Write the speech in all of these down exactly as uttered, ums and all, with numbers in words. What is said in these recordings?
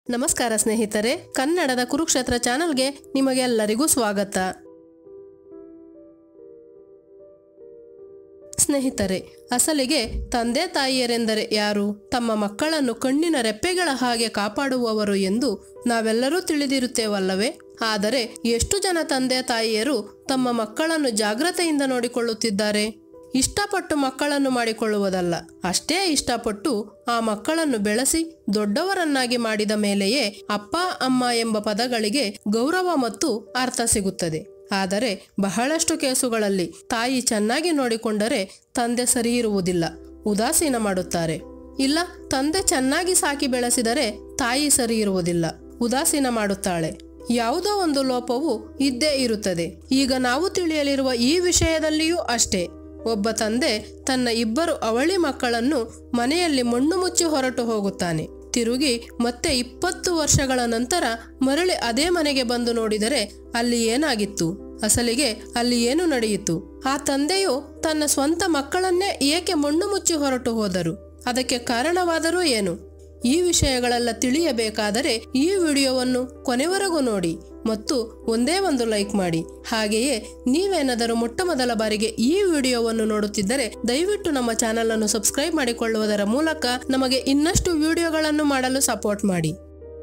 ನಮಸ್ಕಾರ ಸ್ನೇಹಿತರೆ, ಕನ್ನಡದ ಕುರುಕ್ಷೇತ್ರ ಚಾನೆಲ್ಗೆ ನಿಮಗೆಲ್ಲರಿಗೂ ಸ್ವಾಗತ. ಸ್ನೇಹಿತರೆ, ಅಸಲಿಗೆ ತಂದೆ ತಾಯಿಯರೆಂದರೆ ಯಾರು? ತಮ್ಮ ಮಕ್ಕಳನ್ನು ಕಣ್ಣಿನ ರೆಪ್ಪೆಗಳ ಹಾಗೆ ಕಾಪಾಡುವವರು ಎಂದು ನಾವೆಲ್ಲರೂ ತಿಳಿದಿರುತ್ತೇವಲ್ಲವೇ? ಆದರೆ ಎಷ್ಟು ಜನ ತಂದೆ ತಾಯಿಯರು ತಮ್ಮ ಮಕ್ಕಳನ್ನು ಜಾಗ್ರತೆಯಿಂದ ನೋಡಿಕೊಳ್ಳುತ್ತಿದ್ದಾರೆ? ಇಷ್ಟಪಟ್ಟು ಮಕ್ಕಳನ್ನು ಮಾಡಿಕೊಳ್ಳುವುದಲ್ಲ, ಅಷ್ಟೇ ಇಷ್ಟಪಟ್ಟು ಆ ಮಕ್ಕಳನ್ನು ಬೆಳೆಸಿ ದೊಡ್ಡವರನ್ನಾಗಿ ಮಾಡಿದ ಮೇಲೆಯೇ ಅಪ್ಪ ಅಮ್ಮ ಎಂಬ ಪದಗಳಿಗೆ ಗೌರವ ಮತ್ತು ಅರ್ಥ ಸಿಗುತ್ತದೆ. ಆದರೆ ಬಹಳಷ್ಟು ಕೇಸುಗಳಲ್ಲಿ ತಾಯಿ ಚೆನ್ನಾಗಿ ನೋಡಿಕೊಂಡರೆ ತಂದೆ ಸರಿ ಇರುವುದಿಲ್ಲ, ಉದಾಸೀನ ಮಾಡುತ್ತಾರೆ. ಇಲ್ಲ, ತಂದೆ ಚೆನ್ನಾಗಿ ಸಾಕಿ ಬೆಳೆಸಿದರೆ ತಾಯಿ ಸರಿ ಇರುವುದಿಲ್ಲ, ಉದಾಸೀನ ಮಾಡುತ್ತಾಳೆ. ಯಾವುದೋ ಒಂದು ಲೋಪವು ಇದ್ದೇ ಇರುತ್ತದೆ. ಈಗ ನಾವು ತಿಳಿಯಲಿರುವ ಈ ವಿಷಯದಲ್ಲಿಯೂ ಅಷ್ಟೇ. ಒಬ್ಬ ತಂದೆ ತನ್ನ ಇಬ್ಬರು ಅವಳಿ ಮಕ್ಕಳನ್ನು ಮನೆಯಲ್ಲಿ ಮಣ್ಣು ಮುಚ್ಚಿ ಹೊರಟು ಹೋಗುತ್ತಾನೆ. ತಿರುಗಿ ಮತ್ತೆ ಇಪ್ಪತ್ತು ವರ್ಷಗಳ ನಂತರ ಮರಳಿ ಅದೇ ಮನೆಗೆ ಬಂದು ನೋಡಿದರೆ ಅಲ್ಲಿ ಏನಾಗಿತ್ತು? ಅಸಲಿಗೆ ಅಲ್ಲಿ ಏನು ನಡೆಯಿತು? ಆ ತಂದೆಯು ತನ್ನ ಸ್ವಂತ ಮಕ್ಕಳನ್ನೇ ಏಕೆ ಮಣ್ಣು ಮುಚ್ಚಿ ಹೊರಟು ಹೋದರು? ಅದಕ್ಕೆ ಕಾರಣವಾದರೂ ಏನು? ಈ ವಿಷಯಗಳೆಲ್ಲ ತಿಳಿಯಬೇಕಾದರೆ ಈ ವಿಡಿಯೋವನ್ನು ಕೊನೆವರೆಗೂ ನೋಡಿ ಮತ್ತು ಒಂದೇ ಒಂದು ಲೈಕ್ ಮಾಡಿ. ಹಾಗೆಯೇ ನೀವೇನಾದರೂ ಮೊಟ್ಟ ಮೊದಲ ಬಾರಿಗೆ ಈ ವಿಡಿಯೋವನ್ನು ನೋಡುತ್ತಿದ್ದರೆ ದಯವಿಟ್ಟು ನಮ್ಮ ಚಾನೆಲ್ ಅನ್ನು ಸಬ್ಸ್ಕ್ರೈಬ್ ಮಾಡಿಕೊಳ್ಳುವುದರ ಮೂಲಕ ನಮಗೆ ಇನ್ನಷ್ಟು ವಿಡಿಯೋಗಳನ್ನು ಮಾಡಲು ಸಪೋರ್ಟ್ ಮಾಡಿ.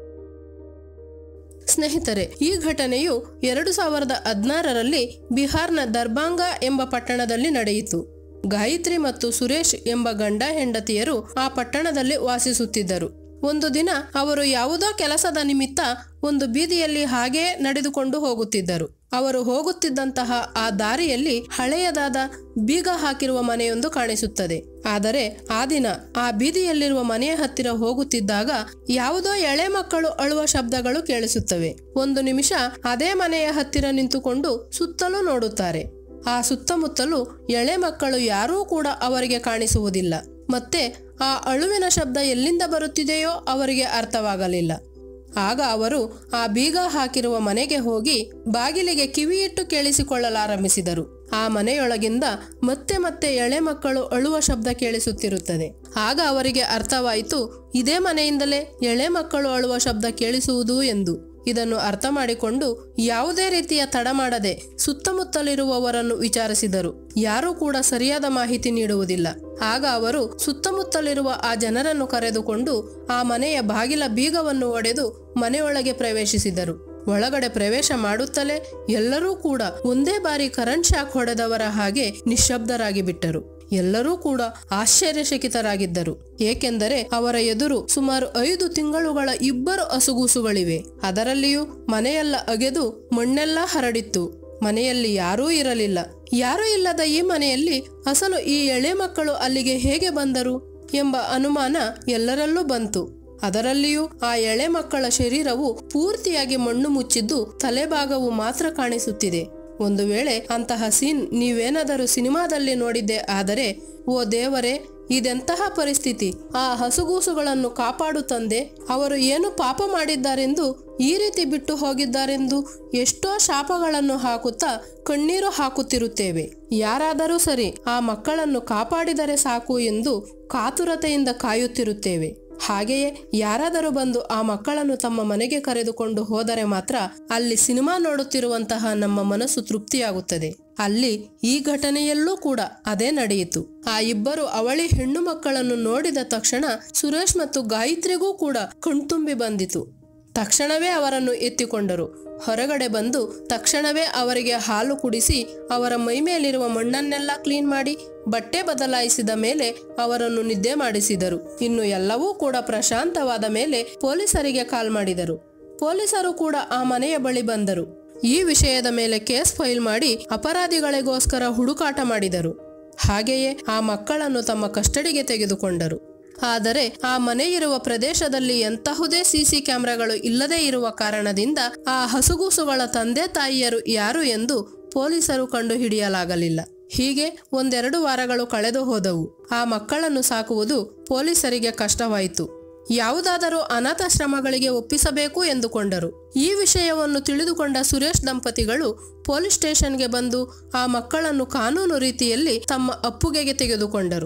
ಸ್ನೇಹಿತರೆ, ಈ ಘಟನೆಯು ಎರಡು ಸಾವಿರದ ಹದಿನಾರರಲ್ಲಿ ಬಿಹಾರ್ನ ದರ್ಭಂಗ ಎಂಬ ಪಟ್ಟಣದಲ್ಲಿ ನಡೆಯಿತು. ಗಾಯತ್ರಿ ಮತ್ತು ಸುರೇಶ್ ಎಂಬ ಗಂಡ ಹೆಂಡತಿಯರು ಆ ಪಟ್ಟಣದಲ್ಲಿ ವಾಸಿಸುತ್ತಿದ್ದರು. ಒಂದು ದಿನ ಅವರು ಯಾವುದೋ ಕೆಲಸದ ನಿಮಿತ್ತ ಒಂದು ಬೀದಿಯಲ್ಲಿ ಹಾಗೇ ನಡೆದುಕೊಂಡು ಹೋಗುತ್ತಿದ್ದರು. ಅವರು ಹೋಗುತ್ತಿದ್ದಂತಹ ಆ ದಾರಿಯಲ್ಲಿ ಹಳೆಯದಾದ ಬೀಗ ಹಾಕಿರುವ ಮನೆಯೊಂದು ಕಾಣಿಸುತ್ತದೆ. ಆದರೆ ಆ ದಿನ ಆ ಬೀದಿಯಲ್ಲಿರುವ ಮನೆಯ ಹತ್ತಿರ ಹೋಗುತ್ತಿದ್ದಾಗ ಯಾವುದೋ ಎಳೆ ಮಕ್ಕಳು ಅಳುವ ಶಬ್ದಗಳು ಕೇಳಿಸುತ್ತವೆ. ಒಂದು ನಿಮಿಷ ಅದೇ ಮನೆಯ ಹತ್ತಿರ ನಿಂತುಕೊಂಡು ಸುತ್ತಲೂ ನೋಡುತ್ತಾರೆ. ಆ ಸುತ್ತಮುತ್ತಲೂ ಎಳೆ ಮಕ್ಕಳು ಯಾರೂ ಕೂಡ ಅವರಿಗೆ ಕಾಣಿಸುವುದಿಲ್ಲ. ಮತ್ತೆ ಆ ಅಳುವಿನ ಶಬ್ದ ಎಲ್ಲಿಂದ ಬರುತ್ತಿದೆಯೋ ಅವರಿಗೆ ಅರ್ಥವಾಗಲಿಲ್ಲ. ಆಗ ಅವರು ಆ ಬೀಗ ಹಾಕಿರುವ ಮನೆಗೆ ಹೋಗಿ ಬಾಗಿಲಿಗೆ ಕಿವಿಯಿಟ್ಟು ಕೇಳಿಸಿಕೊಳ್ಳಲಾರಂಭಿಸಿದರು. ಆ ಮನೆಯೊಳಗಿಂದ ಮತ್ತೆ ಮತ್ತೆ ಎಳೆ ಮಕ್ಕಳು ಅಳುವ ಶಬ್ದ ಕೇಳಿಸುತ್ತಿರುತ್ತದೆ. ಆಗ ಅವರಿಗೆ ಅರ್ಥವಾಯಿತು, ಇದೇ ಮನೆಯಿಂದಲೇ ಎಳೆ ಮಕ್ಕಳು ಅಳುವ ಶಬ್ದ ಕೇಳಿಸುವುದು ಎಂದು. ಇದನ್ನು ಅರ್ಥ ಮಾಡಿಕೊಂಡು ಯಾವುದೇ ರೀತಿಯ ತಡ ಮಾಡದೆ ಸುತ್ತಮುತ್ತಲಿರುವವರನ್ನು ವಿಚಾರಿಸಿದರು. ಯಾರೂ ಕೂಡ ಸರಿಯಾದ ಮಾಹಿತಿ ನೀಡುವುದಿಲ್ಲ. ಆಗ ಅವರು ಸುತ್ತಮುತ್ತಲಿರುವ ಆ ಜನರನ್ನು ಕರೆದುಕೊಂಡು ಆ ಮನೆಯ ಬಾಗಿಲ ಬೀಗವನ್ನು ಒಡೆದು ಮನೆಯೊಳಗೆ ಪ್ರವೇಶಿಸಿದರು. ಒಳಗಡೆ ಪ್ರವೇಶ ಮಾಡುತ್ತಲೇ ಎಲ್ಲರೂ ಕೂಡ ಒಂದೇ ಬಾರಿ ಕರೆಂಟ್ ಶಾಕ್ ಹೊಡೆದವರ ಹಾಗೆ ನಿಶ್ಶಬ್ದರಾಗಿ ಬಿಟ್ಟರು. ಎಲ್ಲರೂ ಕೂಡ ಆಶ್ಚರ್ಯಚಕಿತರಾಗಿದ್ದರು. ಏಕೆಂದರೆ ಅವರ ಎದುರು ಸುಮಾರು ಐದು ತಿಂಗಳುಗಳ ಇಬ್ಬರು ಹಸುಗೂಸುಗಳಿವೆ. ಅದರಲ್ಲಿಯೂ ಮನೆಯೆಲ್ಲ ಅಗೆದು ಮಣ್ಣೆಲ್ಲ ಹರಡಿತ್ತು. ಮನೆಯಲ್ಲಿ ಯಾರೂ ಇರಲಿಲ್ಲ. ಯಾರೂ ಇಲ್ಲದ ಈ ಮನೆಯಲ್ಲಿ ಅಸಲು ಈ ಎಳೆ ಮಕ್ಕಳು ಅಲ್ಲಿಗೆ ಹೇಗೆ ಬಂದರು ಎಂಬ ಅನುಮಾನ ಎಲ್ಲರಲ್ಲೂ ಬಂತು. ಅದರಲ್ಲಿಯೂ ಆ ಎಳೆ ಮಕ್ಕಳ ಶರೀರವು ಪೂರ್ತಿಯಾಗಿ ಮಣ್ಣು ಮುಚ್ಚಿದ್ದು ತಲೆಭಾಗವು ಮಾತ್ರ ಕಾಣಿಸುತ್ತಿದೆ. ಒಂದು ವೇಳೆ ಅಂತಹ ಸೀನ್ ನೀವೇನಾದರೂ ಸಿನಿಮಾದಲ್ಲಿ ನೋಡಿದ್ದೆ ಆದರೆ, ಓ ದೇವರೇ, ಇದೆಂತಹ ಪರಿಸ್ಥಿತಿ! ಆ ಹಸುಗೂಸುಗಳನ್ನು ಕಾಪಾಡು ತಂದೆ, ಅವರು ಏನು ಪಾಪ ಮಾಡಿದ್ದಾರೆಂದು ಈ ರೀತಿ ಬಿಟ್ಟು ಹೋಗಿದ್ದಾರೆಂದು ಎಷ್ಟೋ ಶಾಪಗಳನ್ನು ಹಾಕುತ್ತಾ ಕಣ್ಣೀರು ಹಾಕುತ್ತಿರುತ್ತೇವೆ. ಯಾರಾದರೂ ಸರಿ ಆ ಮಕ್ಕಳನ್ನು ಕಾಪಾಡಿದರೆ ಸಾಕು ಎಂದು ಕಾತುರತೆಯಿಂದ ಕಾಯುತ್ತಿರುತ್ತೇವೆ. ಹಾಗೆಯೇ ಯಾರಾದರೂ ಬಂದು ಆ ಮಕ್ಕಳನ್ನು ತಮ್ಮ ಮನೆಗೆ ಕರೆದುಕೊಂಡು ಹೋದರೆ ಮಾತ್ರ ಅಲ್ಲಿ ಸಿನಿಮಾ ನೋಡುತ್ತಿರುವಂತಹ ನಮ್ಮ ಮನಸ್ಸು ತೃಪ್ತಿಯಾಗುತ್ತದೆ. ಅಲ್ಲಿ ಈ ಘಟನೆಯಲ್ಲೂ ಕೂಡ ಅದೇ ನಡೆಯಿತು. ಆ ಇಬ್ಬರು ಅವಳಿ ಹೆಣ್ಣು ಮಕ್ಕಳನ್ನು ನೋಡಿದ ತಕ್ಷಣ ಸುರೇಶ್ ಮತ್ತು ಗಾಯತ್ರಿಗೂ ಕೂಡ ಕಣ್ತುಂಬಿ ಬಂದಿತು. ತಕ್ಷಣವೇ ಅವರನ್ನು ಎತ್ತಿಕೊಂಡರು. ಹೊರಗಡೆ ಬಂದು ತಕ್ಷಣವೇ ಅವರಿಗೆ ಹಾಲು ಕುಡಿಸಿ ಅವರ ಮೈಮೇಲಿರುವ ಮಣ್ಣನ್ನೆಲ್ಲ ಕ್ಲೀನ್ ಮಾಡಿ ಬಟ್ಟೆ ಬದಲಾಯಿಸಿದ ಮೇಲೆ ಅವರನ್ನು ನಿದ್ದೆ ಮಾಡಿಸಿದರು. ಇನ್ನು ಎಲ್ಲವೂ ಕೂಡ ಪ್ರಶಾಂತವಾದ ಮೇಲೆ ಪೊಲೀಸರಿಗೆ ಕಾಲ್ ಮಾಡಿದರು. ಪೊಲೀಸರು ಕೂಡ ಆ ಮನೆಯ ಬಳಿ ಬಂದರು. ಈ ವಿಷಯದ ಮೇಲೆ ಕೇಸ್ ಫೈಲ್ ಮಾಡಿ ಅಪರಾಧಿಗಳಿಗೋಸ್ಕರ ಹುಡುಕಾಟ ಮಾಡಿದರು. ಹಾಗೆಯೇ ಆ ಮಕ್ಕಳನ್ನು ತಮ್ಮ ಕಸ್ಟಡಿಗೆ ತೆಗೆದುಕೊಂಡರು. ಆದರೆ ಆ ಮನೆ ಇರುವ ಪ್ರದೇಶದಲ್ಲಿ ಎಂತಹುದೇ ಸಿಸಿ ಕ್ಯಾಮೆರಾಗಳು ಇಲ್ಲದೇ ಇರುವ ಕಾರಣದಿಂದ ಆ ಹಸುಗೂಸುಗಳ ತಂದೆ ತಾಯಿಯರು ಯಾರು ಎಂದು ಪೊಲೀಸರು ಕಂಡು ಹಿಡಿಯಲಾಗಲಿಲ್ಲ. ಹೀಗೆ ಒಂದೆರಡು ವಾರಗಳು ಕಳೆದು ಹೋದವು. ಆ ಮಕ್ಕಳನ್ನು ಸಾಕುವುದು ಪೊಲೀಸರಿಗೆ ಕಷ್ಟವಾಯಿತು. ಯಾವುದಾದರೂ ಅನಾಥಾಶ್ರಮಗಳಿಗೆ ಒಪ್ಪಿಸಬೇಕು ಎಂದುಕೊಂಡರು. ಈ ವಿಷಯವನ್ನು ತಿಳಿದುಕೊಂಡ ಸುರೇಶ್ ದಂಪತಿಗಳು ಪೊಲೀಸ್ ಸ್ಟೇಷನ್ಗೆ ಬಂದು ಆ ಮಕ್ಕಳನ್ನು ಕಾನೂನು ರೀತಿಯಲ್ಲಿ ತಮ್ಮ ಅಪ್ಪುಗೆಗೆ ತೆಗೆದುಕೊಂಡರು.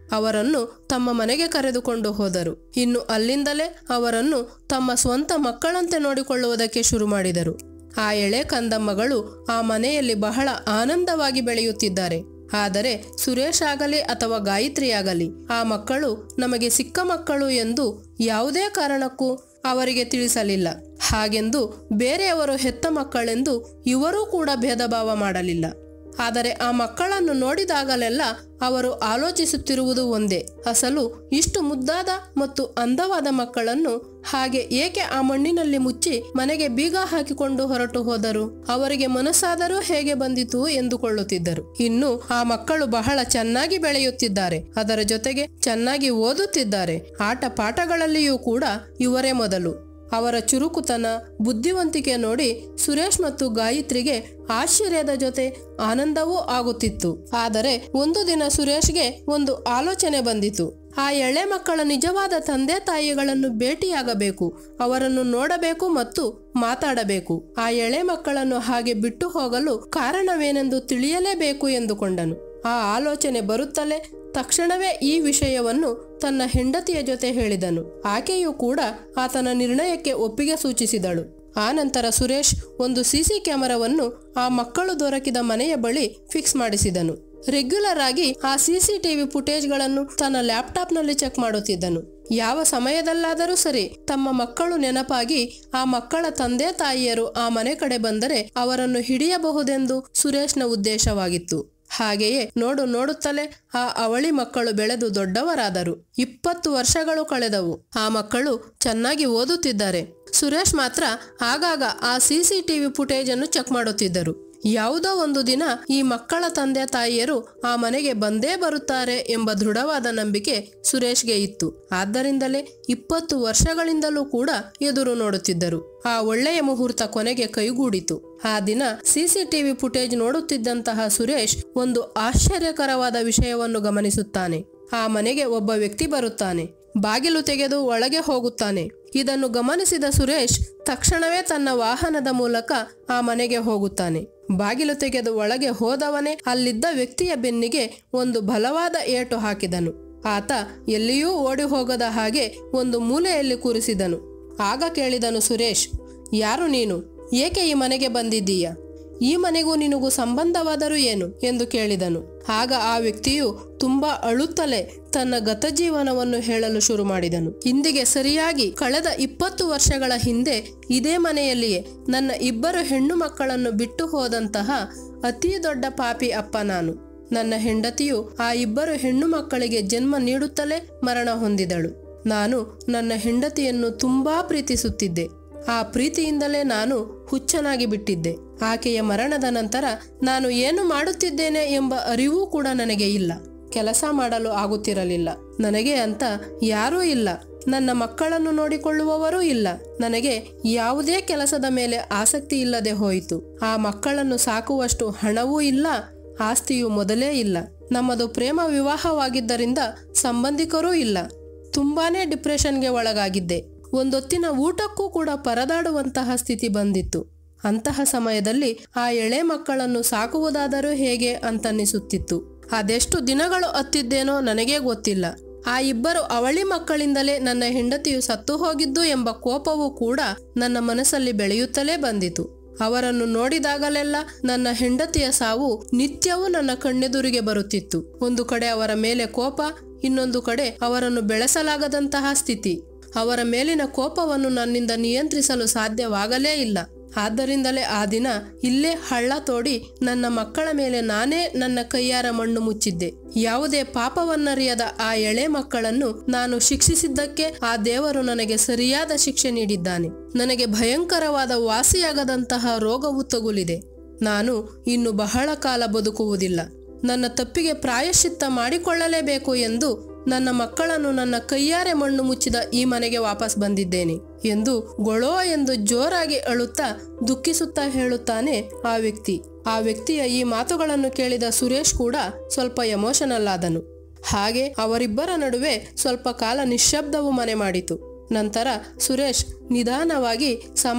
ಅವರನ್ನು ತಮ್ಮ ಮನೆಗೆ ಕರೆದುಕೊಂಡು ಹೋದರು. ಇನ್ನು ಅಲ್ಲಿಂದಲೇ ಅವರನ್ನು ತಮ್ಮ ಸ್ವಂತ ಮಕ್ಕಳಂತೆ ನೋಡಿಕೊಳ್ಳುವುದಕ್ಕೆ ಶುರು ಮಾಡಿದರು. ಆ ಎಳೆ ಕಂದಮ್ಮಗಳು ಆ ಮನೆಯಲ್ಲಿ ಬಹಳ ಆನಂದವಾಗಿ ಬೆಳೆಯುತ್ತಿದ್ದಾರೆ. ಆದರೆ ಸುರೇಶ್ ಆಗಲಿ ಅಥವಾ ಗಾಯತ್ರಿ ಆಗಲಿ ಆ ಮಕ್ಕಳು ನಮಗೆ ಸಿಕ್ಕ ಮಕ್ಕಳು ಎಂದು ಯಾವುದೇ ಕಾರಣಕ್ಕೂ ಅವರಿಗೆ ತಿಳಿಸಲಿಲ್ಲ. ಹಾಗೆಂದು ಬೇರೆಯವರು ಹೆತ್ತ ಮಕ್ಕಳೆಂದು ಇವರೂ ಕೂಡ ಭೇದ ಭಾವ ಮಾಡಲಿಲ್ಲ. ಆದರೆ ಆ ಮಕ್ಕಳನ್ನು ನೋಡಿದಾಗಲೆಲ್ಲ ಅವರು ಆಲೋಚಿಸುತ್ತಿರುವುದು ಒಂದೇ, ಅಸಲು ಇಷ್ಟು ಮುದ್ದಾದ ಮತ್ತು ಅಂದವಾದ ಮಕ್ಕಳನ್ನು ಹಾಗೆ ಏಕೆ ಆ ಮಣ್ಣಿನಲ್ಲಿ ಮುಚ್ಚಿ ಮನೆಗೆ ಬೀಗ ಹಾಕಿಕೊಂಡು ಹೊರಟು ಹೋದರು? ಅವರಿಗೆ ಮನಸ್ಸಾದರೂ ಹೇಗೆ ಬಂದಿತು ಎಂದುಕೊಳ್ಳುತ್ತಿದ್ದರು. ಇನ್ನು ಆ ಮಕ್ಕಳು ಬಹಳ ಚೆನ್ನಾಗಿ ಬೆಳೆಯುತ್ತಿದ್ದಾರೆ, ಅದರ ಜೊತೆಗೆ ಚೆನ್ನಾಗಿ ಓದುತ್ತಿದ್ದಾರೆ. ಆಟ ಪಾಠಗಳಲ್ಲಿಯೂ ಕೂಡ ಇವರೇ ಮೊದಲು. ಅವರ ಚುರುಕುತನ, ಬುದ್ಧಿವಂತಿಕೆ ನೋಡಿ ಸುರೇಶ್ ಮತ್ತು ಗಾಯತ್ರಿಗೆ ಆಶ್ಚರ್ಯದ ಜೊತೆ ಆನಂದವೂ ಆಗುತ್ತಿತ್ತು. ಆದರೆ ಒಂದು ದಿನ ಸುರೇಶ್ಗೆ ಒಂದು ಆಲೋಚನೆ ಬಂದಿತು. ಆ ಎಳೆ ಮಕ್ಕಳ ನಿಜವಾದ ತಂದೆ ತಾಯಿಗಳನ್ನು ಭೇಟಿಯಾಗಬೇಕು, ಅವರನ್ನು ನೋಡಬೇಕು ಮತ್ತು ಮಾತಾಡಬೇಕು. ಆ ಎಳೆ ಮಕ್ಕಳನ್ನು ಹಾಗೆ ಬಿಟ್ಟು ಹೋಗಲು ಕಾರಣವೇನೆಂದು ತಿಳಿಯಲೇಬೇಕು ಎಂದುಕೊಂಡನು. ಆ ಆಲೋಚನೆ ಬರುತ್ತಲೇ ತಕ್ಷಣವೇ ಈ ವಿಷಯವನ್ನು ತನ್ನ ಹೆಂಡತಿಯ ಜೊತೆ ಹೇಳಿದನು. ಆಕೆಯೂ ಕೂಡ ಆತನ ನಿರ್ಣಯಕ್ಕೆ ಒಪ್ಪಿಗೆ ಸೂಚಿಸಿದಳು. ಆ ನಂತರ ಸುರೇಶ್ ಒಂದು ಸಿಸಿ ಕ್ಯಾಮೆರಾವನ್ನು ಆ ಮಕ್ಕಳು ದೊರಕಿದ ಮನೆಯ ಬಳಿ ಫಿಕ್ಸ್ ಮಾಡಿಸಿದನು. ರೆಗ್ಯುಲರ್ ಆಗಿ ಆ ಸಿಸಿ ಟಿವಿ ಫುಟೇಜ್ಗಳನ್ನು ತನ್ನ ಲ್ಯಾಪ್ಟಾಪ್ ನಲ್ಲಿ ಚೆಕ್ ಮಾಡುತ್ತಿದ್ದನು. ಯಾವ ಸಮಯದಲ್ಲಾದರೂ ಸರಿ ತಮ್ಮ ಮಕ್ಕಳು ನೆನಪಾಗಿ ಆ ಮಕ್ಕಳ ತಂದೆ ತಾಯಿಯರು ಆ ಮನೆ ಕಡೆ ಬಂದರೆ ಅವರನ್ನು ಹಿಡಿಯಬಹುದೆಂದು ಸುರೇಶ್ನ ಉದ್ದೇಶವಾಗಿತ್ತು. ಹಾಗೆಯೇ ನೋಡು ನೋಡುತ್ತಲೇ ಆ ಅವಳಿ ಮಕ್ಕಳು ಬೆಳೆದು ದೊಡ್ಡವರಾದರು. ಇಪ್ಪತ್ತು ವರ್ಷಗಳು ಕಳೆದವು. ಆ ಮಕ್ಕಳು ಚೆನ್ನಾಗಿ ಓದುತ್ತಿದ್ದಾರೆ. ಸುರೇಶ್ ಮಾತ್ರ ಆಗಾಗ ಆ ಸಿಸಿ ಟಿವಿ ಫುಟೇಜ್ ಅನ್ನು ಚೆಕ್ ಮಾಡುತ್ತಿದ್ದರು. ಯಾವುದೋ ಒಂದು ದಿನ ಈ ಮಕ್ಕಳ ತಂದೆ ತಾಯಿಯರು ಆ ಮನೆಗೆ ಬಂದೇ ಬರುತ್ತಾರೆ ಎಂಬ ದೃಢವಾದ ನಂಬಿಕೆ ಸುರೇಶ್ಗೆ ಇತ್ತು. ಆದ್ದರಿಂದಲೇ ಇಪ್ಪತ್ತು ವರ್ಷಗಳಿಂದಲೂ ಕೂಡ ಎದುರು ನೋಡುತ್ತಿದ್ದರು. ಆ ಒಳ್ಳೆಯ ಮುಹೂರ್ತ ಕೊನೆಗೆ ಕೈಗೂಡಿತು. ಆ ದಿನ ಸಿಸಿಟಿವಿ ಫುಟೇಜ್ ನೋಡುತ್ತಿದ್ದಂತಹ ಸುರೇಶ್ ಒಂದು ಆಶ್ಚರ್ಯಕರವಾದ ವಿಷಯವನ್ನು ಗಮನಿಸುತ್ತಾನೆ. ಆ ಮನೆಗೆ ಒಬ್ಬ ವ್ಯಕ್ತಿ ಬರುತ್ತಾನೆ, ಬಾಗಿಲು ತೆಗೆದು ಒಳಗೆ ಹೋಗುತ್ತಾನೆ. ಇದನ್ನು ಗಮನಿಸಿದ ಸುರೇಶ್ ತಕ್ಷಣವೇ ತನ್ನ ವಾಹನದ ಮೂಲಕ ಆ ಮನೆಗೆ ಹೋಗುತ್ತಾನೆ. ಬಾಗಿಲು ತೆಗೆದು ಒಳಗೆ ಹೋದವನೇ ಅಲ್ಲಿದ್ದ ವ್ಯಕ್ತಿಯ ಬೆನ್ನಿಗೆ ಒಂದು ಬಲವಾದ ಏಟು ಹಾಕಿದನು. ಆತ ಎಲ್ಲಿಯೂ ಓಡಿ ಹೋಗದ ಹಾಗೆ ಒಂದು ಮೂಲೆಯಲ್ಲಿ ಕೂರಿಸಿದನು. ಆಗ ಕೇಳಿದನು ಸುರೇಶ್, ಯಾರು ನೀನು? ಏಕೆ ಈ ಮನೆಗೆ ಬಂದಿದ್ದೀಯಾ? ಈ ಮನೆಗೂ ನಿನಗೂ ಸಂಬಂಧವಾದರೂ ಏನು ಎಂದು ಕೇಳಿದನು. ಆಗ ಆ ವ್ಯಕ್ತಿಯು ತುಂಬಾ ಅಳುತ್ತಲೇ ತನ್ನ ಗತಜೀವನವನ್ನು ಹೇಳಲು ಶುರು ಮಾಡಿದನು. ಇಂದಿಗೆ ಸರಿಯಾಗಿ ಕಳೆದ ಇಪ್ಪತ್ತು ವರ್ಷಗಳ ಹಿಂದೆ ಇದೇ ಮನೆಯಲ್ಲಿಯೇ ನನ್ನ ಇಬ್ಬರು ಹೆಣ್ಣು ಮಕ್ಕಳನ್ನು ಬಿಟ್ಟು ಹೋದಂತಹ ಅತಿ ದೊಡ್ಡ ಪಾಪಿ ಅಪ್ಪ ನಾನು. ನನ್ನ ಹೆಂಡತಿಯು ಆ ಇಬ್ಬರು ಹೆಣ್ಣು ಮಕ್ಕಳಿಗೆ ಜನ್ಮ ನೀಡುತ್ತಲೇ ಮರಣ ಹೊಂದಿದಳು. ನಾನು ನನ್ನ ಹೆಂಡತಿಯನ್ನು ತುಂಬಾ ಪ್ರೀತಿಸುತ್ತಿದ್ದೆ. ಆ ಪ್ರೀತಿಯಿಂದಲೇ ನಾನು ಹುಚ್ಚನಾಗಿ ಬಿಟ್ಟಿದ್ದೆ. ಆಕೆಯ ಮರಣದ ನಂತರ ನಾನು ಏನು ಮಾಡುತ್ತಿದ್ದೇನೆ ಎಂಬ ಅರಿವೂ ಕೂಡ ನನಗೆ ಇಲ್ಲ. ಕೆಲಸ ಮಾಡಲು ಆಗುತ್ತಿರಲಿಲ್ಲ. ನನಗೆ ಅಂತ ಯಾರೂ ಇಲ್ಲ. ನನ್ನ ಮಕ್ಕಳನ್ನು ನೋಡಿಕೊಳ್ಳುವವರೂ ಇಲ್ಲ. ನನಗೆ ಯಾವುದೇ ಕೆಲಸದ ಮೇಲೆ ಆಸಕ್ತಿ ಇಲ್ಲದೆ ಹೋಯಿತು. ಆ ಮಕ್ಕಳನ್ನು ಸಾಕುವಷ್ಟು ಹಣವೂ ಇಲ್ಲ, ಆಸ್ತಿಯು ಮೊದಲೇ ಇಲ್ಲ. ನಮ್ಮದು ಪ್ರೇಮ ವಿವಾಹವಾಗಿದ್ದರಿಂದ ಸಂಬಂಧಿಕರೂ ಇಲ್ಲ. ತುಂಬಾನೇ ಡಿಪ್ರೆಷನ್ಗೆ ಒಳಗಾಗಿದ್ದೆ. ಒಂದೊತ್ತಿನ ಊಟಕ್ಕೂ ಕೂಡ ಪರದಾಡುವಂತಹ ಸ್ಥಿತಿ ಬಂದಿತ್ತು. ಅಂತಹ ಸಮಯದಲ್ಲಿ ಆ ಎಳೆ ಮಕ್ಕಳನ್ನು ಸಾಕುವುದಾದರೂ ಹೇಗೆ ಅಂತನ್ನಿಸುತ್ತಿತ್ತು. ಅದೆಷ್ಟು ದಿನಗಳು ಹತ್ತಿದ್ದೇನೋ ನನಗೇ ಗೊತ್ತಿಲ್ಲ. ಆ ಇಬ್ಬರು ಅವಳಿ ಮಕ್ಕಳಿಂದಲೇ ನನ್ನ ಹೆಂಡತಿಯು ಸತ್ತು ಹೋಗಿದ್ದು ಎಂಬ ಕೋಪವೂ ಕೂಡ ನನ್ನ ಮನಸ್ಸಲ್ಲಿ ಬೆಳೆಯುತ್ತಲೇ ಬಂದಿತು. ಅವರನ್ನು ನೋಡಿದಾಗಲೆಲ್ಲ ನನ್ನ ಹೆಂಡತಿಯ ಸಾವು ನಿತ್ಯವೂ ನನ್ನ ಕಣ್ಣೆದುರಿಗೆ ಬರುತ್ತಿತ್ತು. ಒಂದು ಕಡೆ ಅವರ ಮೇಲೆ ಕೋಪ, ಇನ್ನೊಂದು ಕಡೆ ಅವರನ್ನು ಬೆಳೆಸಲಾಗದಂತಹ ಸ್ಥಿತಿ. ಅವರ ಮೇಲಿನ ಕೋಪವನ್ನು ನನ್ನಿಂದ ನಿಯಂತ್ರಿಸಲು ಸಾಧ್ಯವಾಗಲೇ ಇಲ್ಲ. ಆದ್ದರಿಂದಲೇ ಆ ದಿನ ಇಲ್ಲೇ ಹಳ್ಳ ತೋಡಿ ನನ್ನ ಮಕ್ಕಳ ಮೇಲೆ ನಾನೇ ನನ್ನ ಕೈಯಾರ ಮಣ್ಣು ಮುಚ್ಚಿದ್ದೆ. ಯಾವುದೇ ಪಾಪವನ್ನರಿಯದ ಆ ಎಳೆ ಮಕ್ಕಳನ್ನು ನಾನು ಶಿಕ್ಷಿಸಿದ್ದಕ್ಕೆ ಆ ದೇವರು ನನಗೆ ಸರಿಯಾದ ಶಿಕ್ಷೆ ನೀಡಿದ್ದಾನೆ. ನನಗೆ ಭಯಂಕರವಾದ ವಾಸಿಯಾಗದಂತಹ ರೋಗವು ತಗುಲಿದೆ. ನಾನು ಇನ್ನು ಬಹಳ ಕಾಲ ಬದುಕುವುದಿಲ್ಲ. ನನ್ನ ತಪ್ಪಿಗೆ ಪ್ರಾಯಶ್ಚಿತ್ತ ಮಾಡಿಕೊಳ್ಳಲೇಬೇಕು ಎಂದು ನನ್ನ ಮಕ್ಕಳನ್ನು ನನ್ನ ಕೈಯಾರೆ ಮಣ್ಣು ಮುಚ್ಚಿದ ಈ ಮನೆಗೆ ವಾಪಸ್ ಬಂದಿದ್ದೇನೆ ಎಂದು ಗೊಳೋ ಎಂದು ಜೋರಾಗಿ ಅಳುತ್ತಾ ದುಃಖಿಸುತ್ತಾ ಹೇಳುತ್ತಾನೆ ಆ ವ್ಯಕ್ತಿ. ಆ ವ್ಯಕ್ತಿಯ ಈ ಮಾತುಗಳನ್ನು ಕೇಳಿದ ಸುರೇಶ್ ಕೂಡ ಸ್ವಲ್ಪ ಎಮೋಷನಲ್ ಆದನು. ಹಾಗೆ ಅವರಿಬ್ಬರ ನಡುವೆ ಸ್ವಲ್ಪ ಕಾಲ ನಿಶ್ಶಬ್ದವು ಮನೆ ಮಾಡಿತು. ನಂತರ ಸುರೇಶ್ ನಿಧಾನವಾಗಿ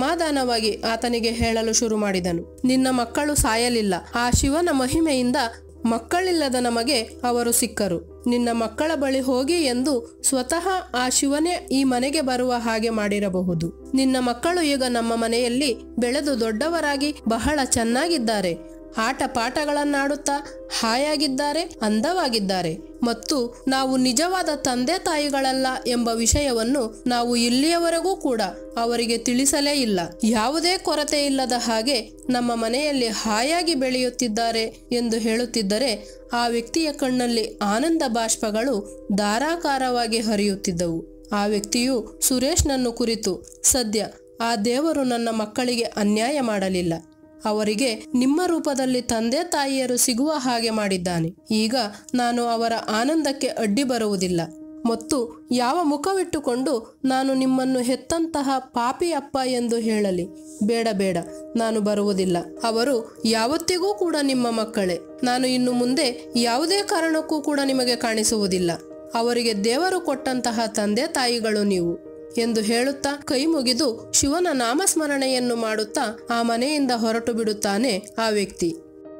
ಸಮಾಧಾನವಾಗಿ ಆತನಿಗೆ ಹೇಳಲು ಶುರು ಮಾಡಿದನು. ನಿನ್ನ ಮಕ್ಕಳು ಸಾಯಲಿಲ್ಲ. ಆ ಶಿವನ ಮಹಿಮೆಯಿಂದ ಮಕ್ಕಳಿಲ್ಲದ ನಮಗೆ ಅವರು ಸಿಕ್ಕರು. ನಿನ್ನ ಮಕ್ಕಳ ಬಳಿ ಹೋಗಿ ಎಂದು ಸ್ವತಃ ಆ ಶಿವನೇ ಈ ಮನೆಗೆ ಬರುವ ಹಾಗೆ ಮಾಡಿರಬಹುದು. ನಿನ್ನ ಮಕ್ಕಳು ಈಗ ನಮ್ಮ ಮನೆಯಲ್ಲಿ ಬೆಳೆದು ದೊಡ್ಡವರಾಗಿ ಬಹಳ ಚೆನ್ನಾಗಿದ್ದಾರೆ. ಆಟ ಪಾಠಗಳನ್ನಾಡುತ್ತಾ ಹಾಯಾಗಿದ್ದಾರೆ, ಅಂದವಾಗಿದ್ದಾರೆ. ಮತ್ತು ನಾವು ನಿಜವಾದ ತಂದೆ ತಾಯಿಗಳಲ್ಲ ಎಂಬ ವಿಷಯವನ್ನು ನಾವು ಇಲ್ಲಿಯವರೆಗೂ ಕೂಡ ಅವರಿಗೆ ತಿಳಿಸಲೇ ಇಲ್ಲ. ಯಾವುದೇ ಕೊರತೆ ಇಲ್ಲದ ಹಾಗೆ ನಮ್ಮ ಮನೆಯಲ್ಲಿ ಹಾಯಾಗಿ ಬೆಳೆಯುತ್ತಿದ್ದಾರೆ ಎಂದು ಹೇಳುತ್ತಿದ್ದರೆ ಆ ವ್ಯಕ್ತಿಯ ಕಣ್ಣಲ್ಲಿ ಆನಂದ ಬಾಷ್ಪಗಳು ಧಾರಾಕಾರವಾಗಿ ಹರಿಯುತ್ತಿದ್ದವು. ಆ ವ್ಯಕ್ತಿಯು ಸುರೇಶ್ನನ್ನು ಕುರಿತು, ಸದ್ಯ ಆ ದೇವರು ನನ್ನ ಮಕ್ಕಳಿಗೆ ಅನ್ಯಾಯ ಮಾಡಲಿಲ್ಲ, ಅವರಿಗೆ ನಿಮ್ಮ ರೂಪದಲ್ಲಿ ತಂದೆ ತಾಯಿಯರು ಸಿಗುವ ಹಾಗೆ ಮಾಡಿದ್ದಾನೆ. ಈಗ ನಾನು ಅವರ ಆನಂದಕ್ಕೆ ಅಡ್ಡಿ ಬರುವುದಿಲ್ಲ ಮತ್ತು ಯಾವ ಮುಖವಿಟ್ಟುಕೊಂಡು ನಾನು ನಿಮ್ಮನ್ನು ಹೆತ್ತಂತಹ ಪಾಪಿ ಅಪ್ಪ ಎಂದು ಹೇಳಲಿ. ಬೇಡ ಬೇಡ, ನಾನು ಬರುವುದಿಲ್ಲ. ಅವರು ಯಾವತ್ತಿಗೂ ಕೂಡ ನಿಮ್ಮ ಮಕ್ಕಳೇ. ನಾನು ಇನ್ನು ಮುಂದೆ ಯಾವುದೇ ಕಾರಣಕ್ಕೂ ಕೂಡ ನಿಮಗೆ ಕಾಣಿಸುವುದಿಲ್ಲ. ಅವರಿಗೆ ದೇವರು ಕೊಟ್ಟಂತಹ ತಂದೆ ತಾಯಿಗಳು ನೀವು ಎಂದು ಹೇಳುತ್ತಾ ಕೈ ಮುಗಿದು ಶಿವನ ನಾಮಸ್ಮರಣೆಯನ್ನು ಮಾಡುತ್ತಾ ಆ ಮನೆಯಿಂದ ಹೊರಟು ಬಿಡುತ್ತಾನೆ ಆ ವ್ಯಕ್ತಿ.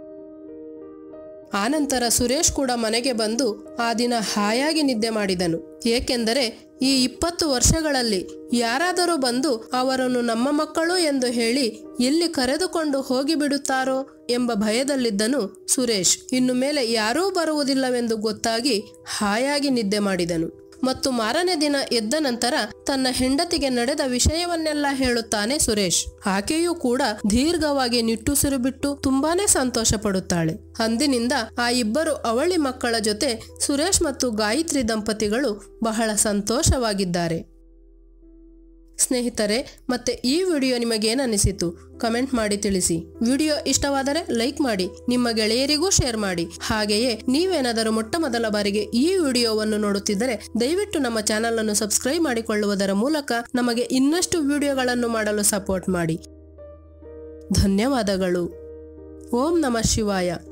ಆನಂತರ ಸುರೇಶ್ ಕೂಡ ಮನೆಗೆ ಬಂದು ಆ ದಿನ ಹಾಯಾಗಿ ನಿದ್ದೆ ಮಾಡಿದನು. ಏಕೆಂದರೆ ಈ ಇಪ್ಪತ್ತು ವರ್ಷಗಳಲ್ಲಿ ಯಾರಾದರೂ ಬಂದು ಅವರನ್ನು ನಮ್ಮ ಮಕ್ಕಳು ಎಂದು ಹೇಳಿ ಎಲ್ಲಿ ಕರೆದುಕೊಂಡು ಹೋಗಿಬಿಡುತ್ತಾರೋ ಎಂಬ ಭಯದಲ್ಲಿದ್ದನು ಸುರೇಶ್. ಇನ್ನು ಮೇಲೆ ಯಾರೂ ಬರುವುದಿಲ್ಲವೆಂದು ಗೊತ್ತಾಗಿ ಹಾಯಾಗಿ ನಿದ್ದೆ ಮಾಡಿದನು. ಮತ್ತು ಮಾರನೇ ದಿನ ಎದ್ದ ನಂತರ ತನ್ನ ಹೆಂಡತಿಗೆ ನಡೆದ ವಿಷಯವನ್ನೆಲ್ಲ ಹೇಳುತ್ತಾನೆ ಸುರೇಶ್. ಆಕೆಯೂ ಕೂಡ ದೀರ್ಘವಾಗಿ ನಿಟ್ಟುಸಿರು ಬಿಟ್ಟು ತುಂಬಾನೇ ಸಂತೋಷ ಪಡುತ್ತಾಳೆ. ಅಂದಿನಿಂದ ಆ ಇಬ್ಬರು ಅವಳಿ ಮಕ್ಕಳ ಜೊತೆ ಸುರೇಶ್ ಮತ್ತು ಗಾಯತ್ರಿ ದಂಪತಿಗಳು ಬಹಳ ಸಂತೋಷವಾಗಿದ್ದಾರೆ. ಸ್ನೇಹಿತರೆ, ಮತ್ತೆ ಈ ವಿಡಿಯೋ ನಿಮಗೇನನಿಸಿತು ಕಮೆಂಟ್ ಮಾಡಿ ತಿಳಿಸಿ. ವಿಡಿಯೋ ಇಷ್ಟವಾದರೆ ಲೈಕ್ ಮಾಡಿ, ನಿಮ್ಮ ಗೆಳೆಯರಿಗೂ ಶೇರ್ ಮಾಡಿ. ಹಾಗೆಯೇ ನೀವೇನಾದರೂ ಮೊಟ್ಟ ಮೊದಲ ಬಾರಿಗೆ ಈ ವಿಡಿಯೋವನ್ನು ನೋಡುತ್ತಿದ್ದರೆ ದಯವಿಟ್ಟು ನಮ್ಮ ಚಾನೆಲ್ ಅನ್ನು ಸಬ್ಸ್ಕ್ರೈಬ್ ಮಾಡಿಕೊಳ್ಳುವುದರ ಮೂಲಕ ನಮಗೆ ಇನ್ನಷ್ಟು ವಿಡಿಯೋಗಳನ್ನು ಮಾಡಲು ಸಪೋರ್ಟ್ ಮಾಡಿ. ಧನ್ಯವಾದಗಳು. ಓಂ ನಮಃ ಶಿವಾಯ.